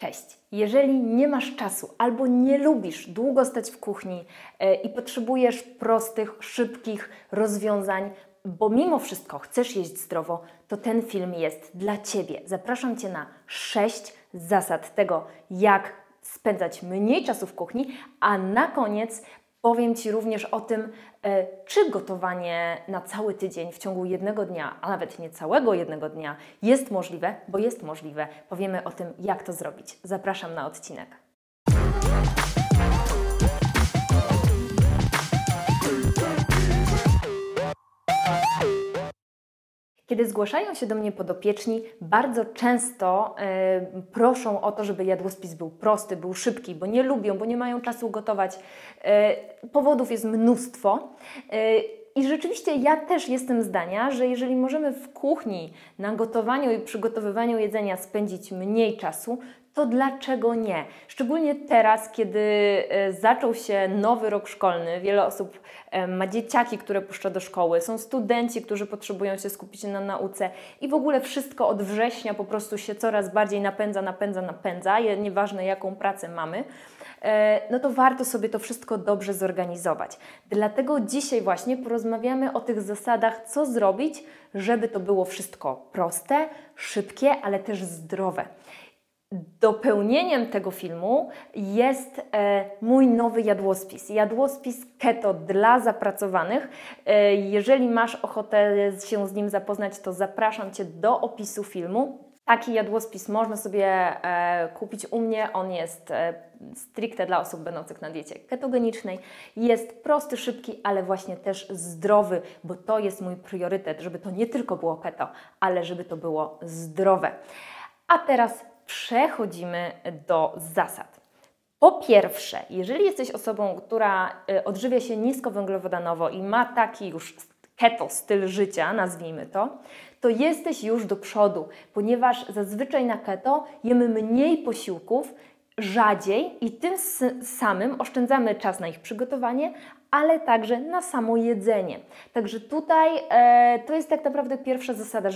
Cześć! Jeżeli nie masz czasu albo nie lubisz długo stać w kuchni i potrzebujesz prostych, szybkich rozwiązań, bo mimo wszystko chcesz jeść zdrowo, to ten film jest dla Ciebie. Zapraszam Cię na 6 zasad tego, jak spędzać mniej czasu w kuchni, a na koniec powiem Ci również o tym, czy gotowanie na cały tydzień w ciągu jednego dnia, a nawet nie całego jednego dnia jest możliwe, bo jest możliwe. Powiemy o tym, jak to zrobić. Zapraszam na odcinek. Kiedy zgłaszają się do mnie podopieczni, bardzo często proszą o to, żeby jadłospis był prosty, był szybki, bo nie lubią, bo nie mają czasu gotować. Powodów jest mnóstwo. I rzeczywiście ja też jestem zdania, że jeżeli możemy w kuchni na gotowaniu i przygotowywaniu jedzenia spędzić mniej czasu, to dlaczego nie? Szczególnie teraz, kiedy zaczął się nowy rok szkolny, wiele osób ma dzieciaki, które puszcza do szkoły, są studenci, którzy potrzebują się skupić na nauce i w ogóle wszystko od września po prostu się coraz bardziej napędza, nieważne jaką pracę mamy, no to warto sobie to wszystko dobrze zorganizować. Dlatego dzisiaj właśnie porozmawiamy o tych zasadach, co zrobić, żeby to było wszystko proste, szybkie, ale też zdrowe. Dopełnieniem tego filmu jest mój nowy jadłospis. Jadłospis keto dla zapracowanych. Jeżeli masz ochotę się z nim zapoznać, to zapraszam Cię do opisu filmu. Taki jadłospis można sobie kupić u mnie. On jest stricte dla osób będących na diecie ketogenicznej. Jest prosty, szybki, ale właśnie też zdrowy, bo to jest mój priorytet, żeby to nie tylko było keto, ale żeby to było zdrowe. A teraz przechodzimy do zasad. Po pierwsze, jeżeli jesteś osobą, która odżywia się niskowęglowodanowo i ma taki już keto styl życia, nazwijmy to jesteś już do przodu, ponieważ zazwyczaj na keto jemy mniej posiłków, rzadziej i tym samym oszczędzamy czas na ich przygotowanie, ale także na samo jedzenie. Także tutaj to jest tak naprawdę pierwsza zasada.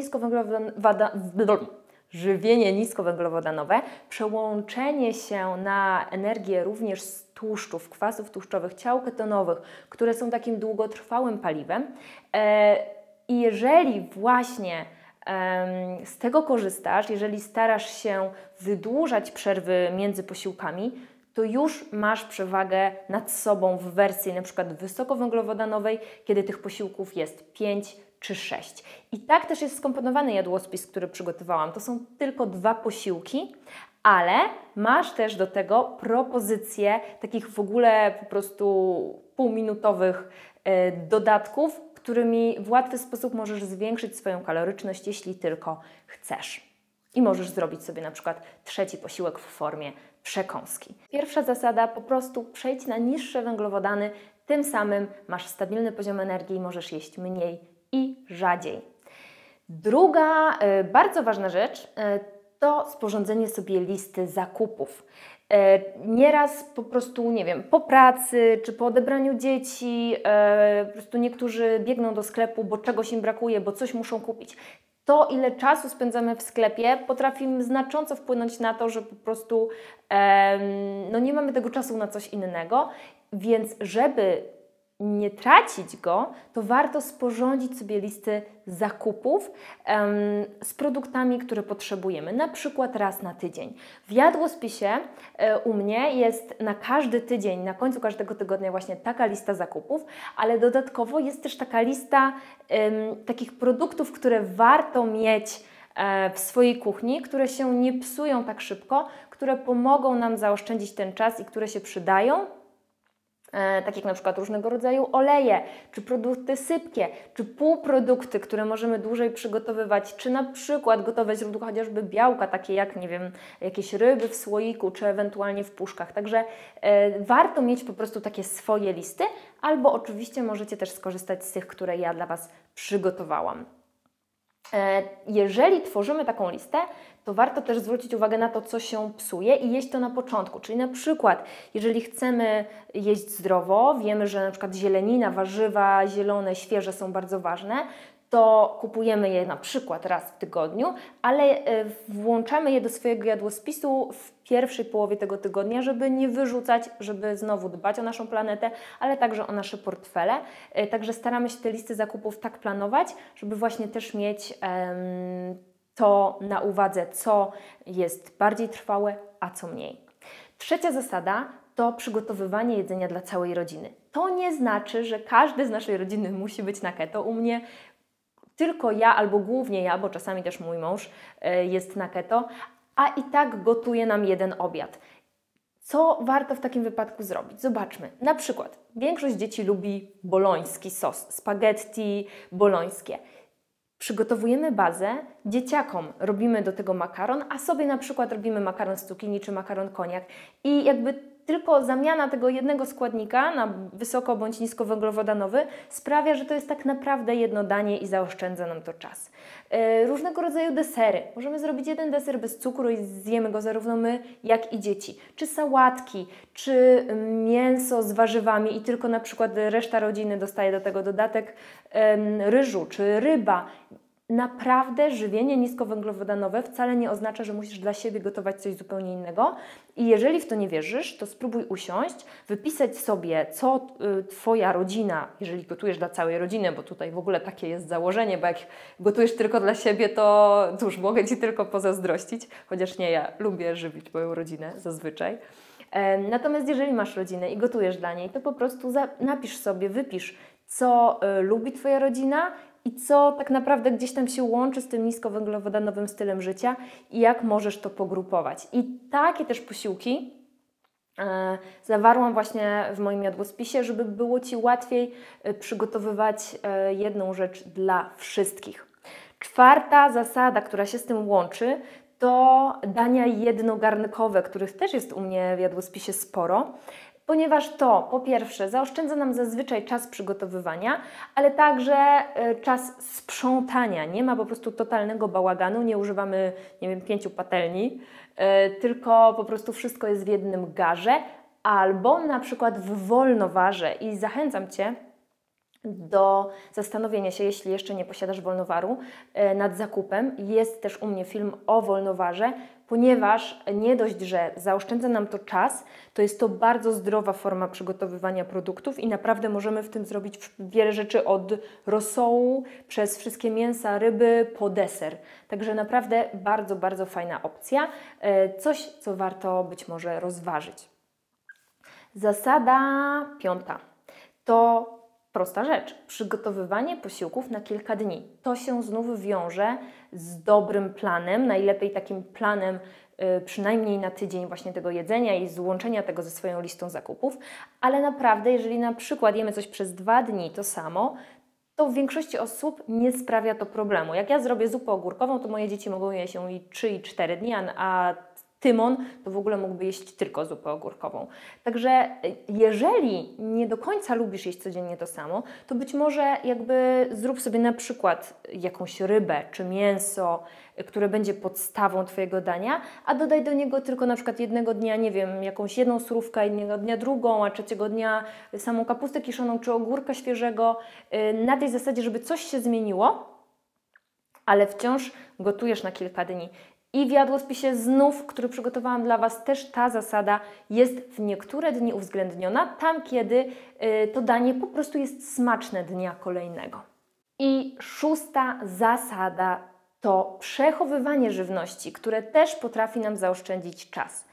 Żywienie niskowęglowodanowe, przełączenie się na energię również z tłuszczów, kwasów tłuszczowych, ciał ketonowych, które są takim długotrwałym paliwem. I jeżeli właśnie z tego korzystasz, jeżeli starasz się wydłużać przerwy między posiłkami, to już masz przewagę nad sobą w wersji na przykład wysokowęglowodanowej, kiedy tych posiłków jest 5 czy 6. I tak też jest skomponowany jadłospis, który przygotowałam. To są tylko 2 posiłki, ale masz też do tego propozycje takich w ogóle po prostu półminutowych dodatków, którymi w łatwy sposób możesz zwiększyć swoją kaloryczność, jeśli tylko chcesz. I możesz zrobić sobie na przykład 3. posiłek w formie przekąski. Pierwsza zasada, po prostu przejdź na niższe węglowodany, tym samym masz stabilny poziom energii i możesz jeść mniej i rzadziej. Druga bardzo ważna rzecz to sporządzenie sobie listy zakupów. Nieraz po prostu, nie wiem, po pracy czy po odebraniu dzieci, po prostu niektórzy biegną do sklepu, bo czegoś im brakuje, bo coś muszą kupić. To, ile czasu spędzamy w sklepie, potrafi znacząco wpłynąć na to, że po prostu no nie mamy tego czasu na coś innego, więc żeby nie tracić go, to warto sporządzić sobie listy zakupów z produktami, które potrzebujemy, na przykład raz na tydzień. W jadłospisie u mnie jest na każdy tydzień, na końcu każdego tygodnia właśnie taka lista zakupów, ale dodatkowo jest też taka lista takich produktów, które warto mieć w swojej kuchni, które się nie psują tak szybko, które pomogą nam zaoszczędzić ten czas i które się przydają. Tak jak na przykład różnego rodzaju oleje, czy produkty sypkie, czy półprodukty, które możemy dłużej przygotowywać, czy na przykład gotowe źródła chociażby białka, takie jak, nie wiem, jakieś ryby w słoiku, czy ewentualnie w puszkach. Także warto mieć po prostu takie swoje listy, albo oczywiście możecie też skorzystać z tych, które ja dla Was przygotowałam. Jeżeli tworzymy taką listę, to warto też zwrócić uwagę na to, co się psuje i jeść to na początku. Czyli na przykład, jeżeli chcemy jeść zdrowo, wiemy, że na przykład zielenina, warzywa zielone, świeże są bardzo ważne, to kupujemy je na przykład raz w tygodniu, ale włączamy je do swojego jadłospisu w pierwszej połowie tego tygodnia, żeby nie wyrzucać, żeby znowu dbać o naszą planetę, ale także o nasze portfele. Także staramy się te listy zakupów tak planować, żeby właśnie też mieć to na uwadze, co jest bardziej trwałe, a co mniej. Trzecia zasada to przygotowywanie jedzenia dla całej rodziny. To nie znaczy, że każdy z naszej rodziny musi być na keto. U mnie tylko ja albo głównie ja, bo czasami też mój mąż jest na keto, a i tak gotuje nam jeden obiad. Co warto w takim wypadku zrobić? Zobaczmy. Na przykład większość dzieci lubi boloński sos, spaghetti bolońskie. Przygotowujemy bazę, dzieciakom robimy do tego makaron, a sobie na przykład robimy makaron z cukinii czy makaron koniak i jakby tylko zamiana tego jednego składnika na wysoko bądź niskowęglowodanowy sprawia, że to jest tak naprawdę jedno danie i zaoszczędza nam to czas. Różnego rodzaju desery. Możemy zrobić jeden deser bez cukru i zjemy go zarówno my, jak i dzieci. Czy sałatki, czy mięso z warzywami i tylko na przykład reszta rodziny dostaje do tego dodatek ryżu, czy ryba. Naprawdę żywienie niskowęglowodanowe wcale nie oznacza, że musisz dla siebie gotować coś zupełnie innego. I jeżeli w to nie wierzysz, to spróbuj usiąść, wypisać sobie, co Twoja rodzina, jeżeli gotujesz dla całej rodziny, bo tutaj w ogóle takie jest założenie, bo jak gotujesz tylko dla siebie, to cóż, mogę Ci tylko pozazdrościć, chociaż nie, ja lubię żywić moją rodzinę zazwyczaj. Natomiast jeżeli masz rodzinę i gotujesz dla niej, to po prostu napisz sobie, wypisz, co lubi Twoja rodzina i co tak naprawdę gdzieś tam się łączy z tym niskowęglowodanowym stylem życia i jak możesz to pogrupować. I takie też posiłki zawarłam właśnie w moim jadłospisie, żeby było Ci łatwiej przygotowywać jedną rzecz dla wszystkich. Czwarta zasada, która się z tym łączy, to dania jednogarnkowe, których też jest u mnie w jadłospisie sporo. Ponieważ to, po pierwsze, zaoszczędza nam zazwyczaj czas przygotowywania, ale także czas sprzątania. Nie ma po prostu totalnego bałaganu, nie używamy, nie wiem, 5 patelni, tylko po prostu wszystko jest w jednym garze, albo na przykład w wolnowarze. I zachęcam Cię do zastanowienia się, jeśli jeszcze nie posiadasz wolnowaru, nad zakupem. Jest też u mnie film o wolnowarze, ponieważ nie dość, że zaoszczędza nam to czas, to jest to bardzo zdrowa forma przygotowywania produktów i naprawdę możemy w tym zrobić wiele rzeczy od rosołu, przez wszystkie mięsa, ryby, po deser. Także naprawdę bardzo, bardzo fajna opcja. Coś, co warto być może rozważyć. Zasada 5 to prosta rzecz. Przygotowywanie posiłków na kilka dni. To się znów wiąże z dobrym planem, najlepiej takim planem przynajmniej na tydzień właśnie tego jedzenia i złączenia tego ze swoją listą zakupów, ale naprawdę, jeżeli na przykład jemy coś przez 2 dni to samo, to w większości osób nie sprawia to problemu. Jak ja zrobię zupę ogórkową, to moje dzieci mogą jeść ją i 3 i 4 dni, a Tymon to w ogóle mógłby jeść tylko zupę ogórkową. Także jeżeli nie do końca lubisz jeść codziennie to samo, to być może jakby zrób sobie na przykład jakąś rybę czy mięso, które będzie podstawą Twojego dania, a dodaj do niego tylko na przykład jednego dnia, nie wiem, jakąś jedną surówkę, innego dnia drugą, a trzeciego dnia samą kapustę kiszoną czy ogórka świeżego, na tej zasadzie, żeby coś się zmieniło, ale wciąż gotujesz na kilka dni. I w jadłospisie znów, który przygotowałam dla Was, też ta zasada jest w niektóre dni uwzględniona, tam kiedy to danie po prostu jest smaczne dnia kolejnego. I 6. zasada to przechowywanie żywności, które też potrafi nam zaoszczędzić czas.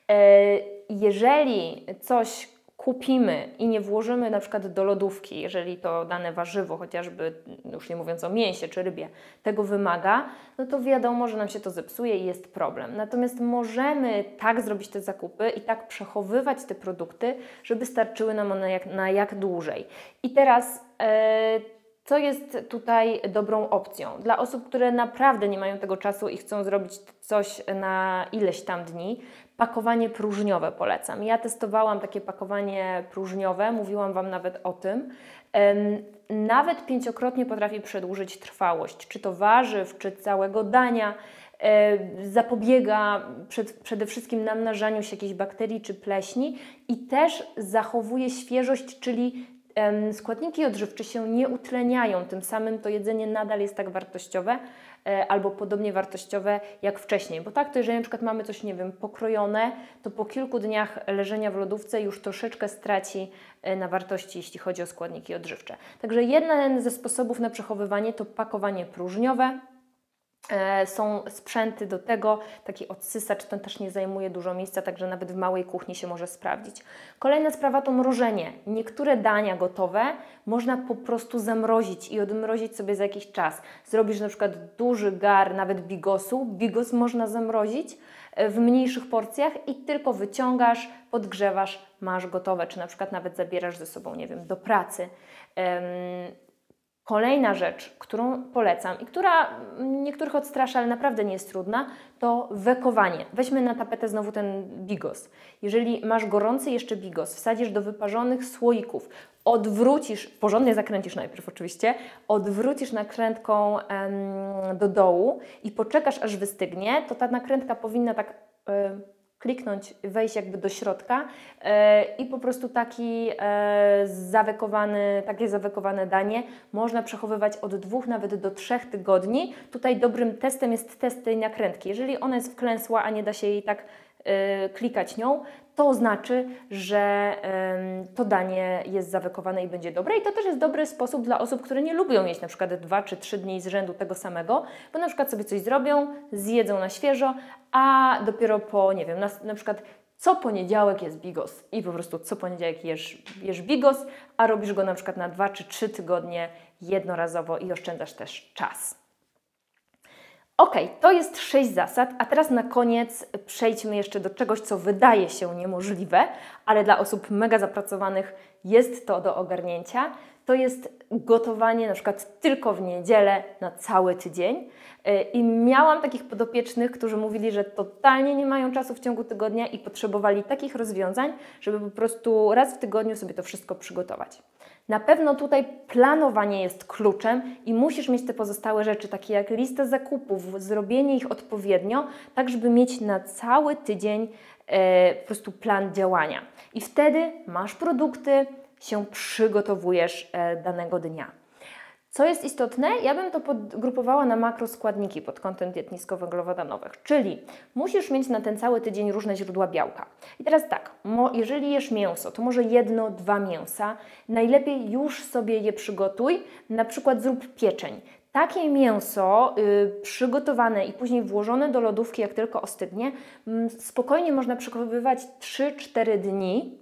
Jeżeli coś kupimy i nie włożymy na przykład do lodówki, jeżeli to dane warzywo, chociażby już nie mówiąc o mięsie czy rybie, tego wymaga, no to wiadomo, że nam się to zepsuje i jest problem. Natomiast możemy tak zrobić te zakupy i tak przechowywać te produkty, żeby starczyły nam one na jak dłużej. I teraz co jest tutaj dobrą opcją? Dla osób, które naprawdę nie mają tego czasu i chcą zrobić coś na ileś tam dni, pakowanie próżniowe polecam. Ja testowałam takie pakowanie próżniowe, mówiłam Wam nawet o tym. Nawet 5-krotnie potrafi przedłużyć trwałość, czy to warzyw, czy całego dania. Zapobiega przede wszystkim namnażaniu się jakichś bakterii czy pleśni i też zachowuje świeżość, czyli składniki odżywcze się nie utleniają, tym samym to jedzenie nadal jest tak wartościowe albo podobnie wartościowe jak wcześniej. Bo tak, to jeżeli na przykład mamy coś, nie wiem, pokrojone, to po kilku dniach leżenia w lodówce już troszeczkę straci na wartości, jeśli chodzi o składniki odżywcze. Także jeden ze sposobów na przechowywanie to pakowanie próżniowe. Są sprzęty do tego, taki odsysacz, ten też nie zajmuje dużo miejsca, także nawet w małej kuchni się może sprawdzić. Kolejna sprawa to mrożenie. Niektóre dania gotowe można po prostu zamrozić i odmrozić sobie za jakiś czas. Zrobisz na przykład duży gar nawet bigosu, bigos można zamrozić w mniejszych porcjach i tylko wyciągasz, podgrzewasz, masz gotowe, czy na przykład nawet zabierasz ze sobą, nie wiem, do pracy. Kolejna rzecz, którą polecam i która niektórych odstrasza, ale naprawdę nie jest trudna, to wekowanie. Weźmy na tapetę znowu ten bigos. Jeżeli masz gorący jeszcze bigos, wsadzisz do wyparzonych słoików, odwrócisz, porządnie zakręcisz najpierw oczywiście, odwrócisz nakrętką do dołu i poczekasz aż wystygnie, to ta nakrętka powinna tak kliknąć, wejść jakby do środka i po prostu takie zawekowane danie można przechowywać od 2 nawet do 3 tygodni. Tutaj dobrym testem jest test tej nakrętki. Jeżeli ona jest wklęsła, a nie da się jej tak klikać nią, to znaczy, że to danie jest zawekowane i będzie dobre. I to też jest dobry sposób dla osób, które nie lubią jeść na przykład 2 czy 3 dni z rzędu tego samego, bo na przykład sobie coś zrobią, zjedzą na świeżo, a dopiero po, nie wiem, na przykład co poniedziałek jest bigos i po prostu co poniedziałek jesz bigos, a robisz go na przykład na 2 czy 3 tygodnie jednorazowo i oszczędzasz też czas. Ok, to jest 6 zasad, a teraz na koniec przejdźmy jeszcze do czegoś, co wydaje się niemożliwe, ale dla osób mega zapracowanych jest to do ogarnięcia. To jest gotowanie na przykład tylko w niedzielę na cały tydzień. I miałam takich podopiecznych, którzy mówili, że totalnie nie mają czasu w ciągu tygodnia i potrzebowali takich rozwiązań, żeby po prostu raz w tygodniu sobie to wszystko przygotować. Na pewno tutaj planowanie jest kluczem i musisz mieć te pozostałe rzeczy, takie jak lista zakupów, zrobienie ich odpowiednio, tak żeby mieć na cały tydzień po prostu plan działania. I wtedy masz produkty, się przygotowujesz danego dnia. Co jest istotne, ja bym to podgrupowała na makroskładniki pod kątem diet niskowęglowodanowych, czyli musisz mieć na ten cały tydzień różne źródła białka. I teraz tak, jeżeli jesz mięso, to może 1-2 mięsa, najlepiej już sobie je przygotuj, na przykład zrób pieczeń. Takie mięso przygotowane i później włożone do lodówki, jak tylko ostygnie, spokojnie można przechowywać 3-4 dni,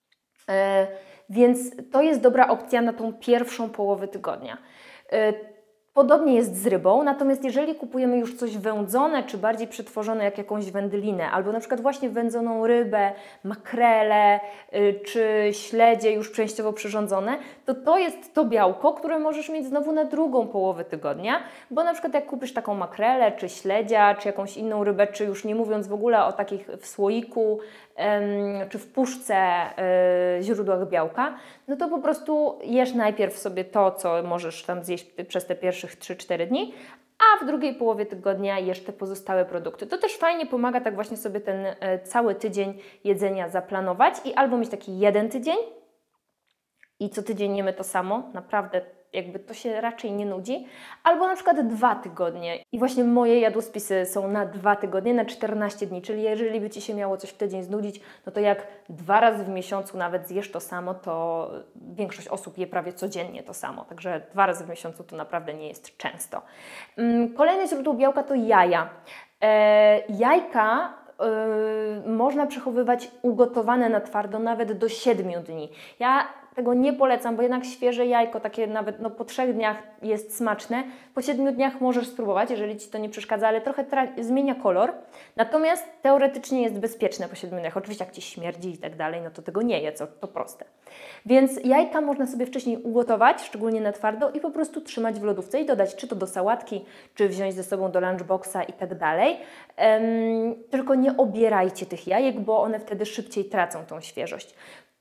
więc to jest dobra opcja na tą pierwszą połowę tygodnia. Podobnie jest z rybą, natomiast jeżeli kupujemy już coś wędzone, czy bardziej przetworzone jak jakąś wędlinę, albo na przykład właśnie wędzoną rybę, makrele, czy śledzie już częściowo przyrządzone, to jest to białko, które możesz mieć znowu na drugą połowę tygodnia, bo na przykład jak kupisz taką makrelę, czy śledzia, czy jakąś inną rybę, czy już nie mówiąc w ogóle o takich w słoiku, czy w puszce źródłach białka, no to po prostu jesz najpierw sobie to, co możesz tam zjeść przez te pierwszych 3-4 dni, a w drugiej połowie tygodnia jesz te pozostałe produkty. To też fajnie pomaga tak właśnie sobie ten cały tydzień jedzenia zaplanować i albo mieć taki jeden tydzień i co tydzień jemy to samo, naprawdę jakby to się raczej nie nudzi, albo na przykład 2 tygodnie. I właśnie moje jadłospisy są na 2 tygodnie, na 14 dni, czyli jeżeli by Ci się miało coś w tydzień znudzić, no to jak 2 razy w miesiącu nawet zjesz to samo, to większość osób je prawie codziennie to samo, także 2 razy w miesiącu to naprawdę nie jest często. Kolejne źródło białka to jaja. Jajka można przechowywać ugotowane na twardo nawet do 7 dni. Ja tego nie polecam, bo jednak świeże jajko, takie nawet po 3 dniach jest smaczne. Po 7 dniach możesz spróbować, jeżeli Ci to nie przeszkadza, ale trochę zmienia kolor. Natomiast teoretycznie jest bezpieczne po 7 dniach. Oczywiście jak Ci śmierdzi i tak dalej, no to tego nie jedz, to proste. Więc jajka można sobie wcześniej ugotować, szczególnie na twardo i po prostu trzymać w lodówce i dodać czy to do sałatki, czy wziąć ze sobą do lunchboxa i tak dalej. Tylko nie obierajcie tych jajek, bo one wtedy szybciej tracą tą świeżość.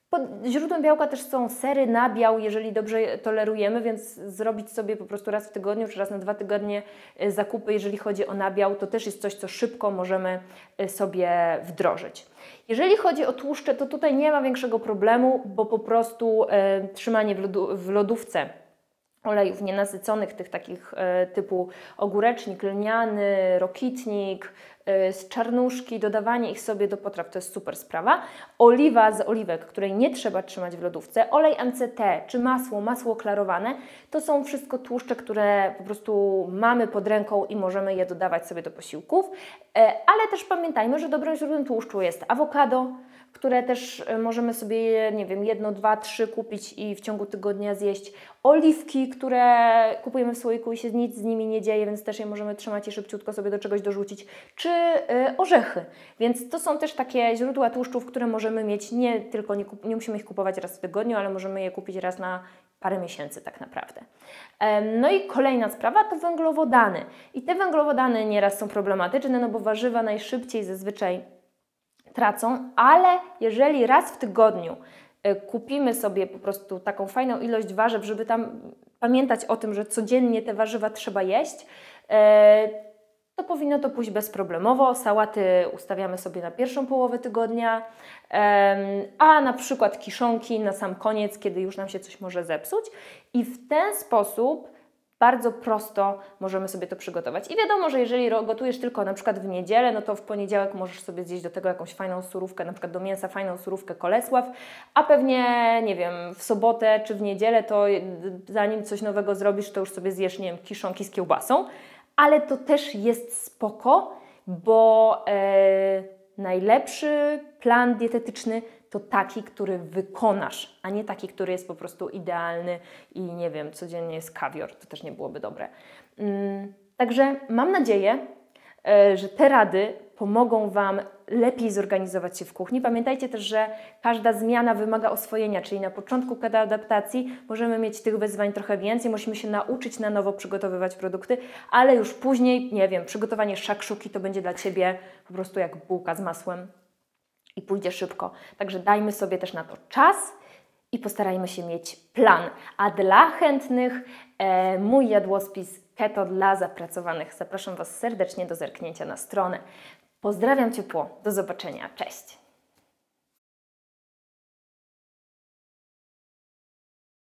Źródłem białka też są sery, nabiał, jeżeli dobrze tolerujemy, więc zrobić sobie po prostu raz w tygodniu czy raz na 2 tygodnie zakupy, jeżeli chodzi o nabiał, to też jest coś, co szybko możemy sobie wdrożyć. Jeżeli chodzi o tłuszcze, to tutaj nie ma większego problemu, bo po prostu trzymanie w lodówce olejów nienasyconych, tych takich typu ogórecznik, lniany, rokitnik, z czarnuszki, dodawanie ich sobie do potraw to jest super sprawa. Oliwa z oliwek, której nie trzeba trzymać w lodówce, olej MCT czy masło klarowane, to są wszystko tłuszcze, które po prostu mamy pod ręką i możemy je dodawać sobie do posiłków, ale też pamiętajmy, że dobrym źródłem tłuszczu jest awokado, które też możemy sobie, nie wiem, 1, 2, 3 kupić i w ciągu tygodnia zjeść. Oliwki, które kupujemy w słoiku i się nic z nimi nie dzieje, więc też je możemy trzymać i szybciutko sobie do czegoś dorzucić. Czy orzechy. Więc to są też takie źródła tłuszczów, które możemy mieć nie musimy ich kupować raz w tygodniu, ale możemy je kupić raz na parę miesięcy tak naprawdę. No i kolejna sprawa to węglowodany. I te węglowodany nieraz są problematyczne, no bo warzywa najszybciej zazwyczaj tracą, ale jeżeli raz w tygodniu kupimy sobie po prostu taką fajną ilość warzyw, żeby tam pamiętać o tym, że codziennie te warzywa trzeba jeść, to powinno to pójść bezproblemowo. Sałaty ustawiamy sobie na pierwszą połowę tygodnia, a na przykład kiszonki na sam koniec, kiedy już nam się coś może zepsuć. I w ten sposób bardzo prosto możemy sobie to przygotować. I wiadomo, że jeżeli gotujesz tylko na przykład w niedzielę, no to w poniedziałek możesz sobie zjeść do tego jakąś fajną surówkę, na przykład do mięsa fajną surówkę Kolesław, a pewnie, nie wiem, w sobotę czy w niedzielę to zanim coś nowego zrobisz, to już sobie zjesz, nie wiem, kiszonki z kiełbasą, ale to też jest spoko, bo najlepszy plan dietetyczny to taki, który wykonasz, a nie taki, który jest po prostu idealny i nie wiem, codziennie jest kawior, to też nie byłoby dobre. Także mam nadzieję, że te rady pomogą Wam lepiej zorganizować się w kuchni. Pamiętajcie też, że każda zmiana wymaga oswojenia, czyli na początku adaptacji możemy mieć tych wyzwań trochę więcej, musimy się nauczyć na nowo przygotowywać produkty, ale już później, nie wiem, przygotowanie szakszuki to będzie dla Ciebie po prostu jak bułka z masłem i pójdzie szybko. Także dajmy sobie też na to czas i postarajmy się mieć plan. A dla chętnych mój jadłospis Keto dla zapracowanych. Zapraszam Was serdecznie do zerknięcia na stronę. Pozdrawiam ciepło. Do zobaczenia. Cześć!